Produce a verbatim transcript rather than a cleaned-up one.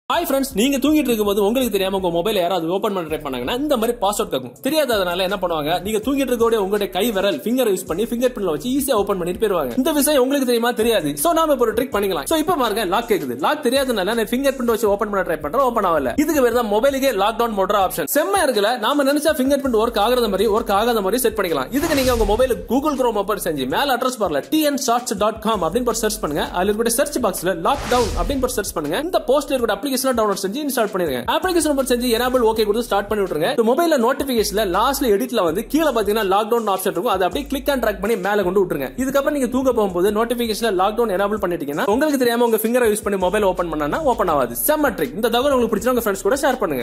Hi friends, நீங்க தூங்கிட்டு இருக்கும்போது உங்களுக்கு தெரியாம உங்க மொபைல் யாராவது ஓபன் பண்ண ட்ரை பண்ணாங்கன்னா இந்த மாதிரி பாஸ்வேர்ட் கேட்கும். தெரியாததுனால என்ன பண்ணுவாங்க, நீங்க தூங்கிட்டு இருக்கோட உங்களுடைய கை விரல் ஃபிங்கர் யூஸ் பண்ணி ஃபிங்கர் பிரிண்ட்ல வச்சு ஈஸியா ஓபன் பண்ணிட்டு போயிருவாங்க. இந்த விஷயம் உங்களுக்கு தெரியுமா? தெரியாது. சோ நாம இப்போ ஒரு ட்ரிக் பண்ணிக்கலாம். சோ இப்போ பாருங்க, லாக் கேக்குது. லாக் தெரியாததுனால நான் ஃபிங்கர் பிரிண்ட் வச்சு ஓபன் பண்ண ட்ரை பண்றேன், ஓபன் ஆகல. இதுக்கு பேர் தான் மொபைலுக்கே லாக் டவுன் மோட் ஆப்ஷன். செம்ம இருக்குல. நாம நினைச்சா ஃபிங்கர் பிரிண்ட் ஒர்க் ஆகாத மாதிரி ஒர்க் ஆகாத மாதிரி செட் பண்ணிக்கலாம். இதுக்கு நீங்க உங்க மொபைல் கூகுள் குரோம் ஓபன் செஞ்சு மேல அட்ரஸ் பார்ல T N shorts dot com அப்படின்னு போட்டு சர்ச் பண்ணுங்க. அதுல இருக்கிற சர்ச் பாக்ஸ்ல லாக் டவுன் அப்படின்னு போட்டு சர்ச் பண்ணுங்க. இந்த போஸ்ட்ல இருக்கிற அப்ளிகேஷனை டவுன்லோட் செஞ்சு இன்ஸ்டால் பண்ணிருங்க. அப்ளிகேஷன் ஓபன் செஞ்சு எனேபிள் ஓகே கொடுத்து ஸ்டார்ட் பண்ணி விட்டுருங்க. மொபைல்ல நோட்டிபிகேஷன்ல லாஸ்ட்ல எடிட்ல வந்து கீழ பாத்தீங்கன்னா லாக் டவுன் ஆப்ஷன் இருக்கும். அதை அப்படியே கிளிக் அண்ட் ட்ராக் பண்ணி மேல கொண்டு விட்டுருங்க. இதுக்கப்புறம் நீங்க தூங்க போகும்போது நோட்டிபிகேஷன்ல லாக் டவுன் எனேபிள் பண்ணிட்டீங்கன்னா உங்களுக்கு தெரியாம உங்க ஃபிங்கரை யூஸ் பண்ணி மொபைல் ஓபன் பண்ணா ஓபன் ஆகாது. செம்ம ட்ரிக். இந்த தகவல் உங்களுக்கு பிடிச்சா உங்க ஃப்ரெண்ட்ஸ் கூட ஷேர் பண்ணுங்க.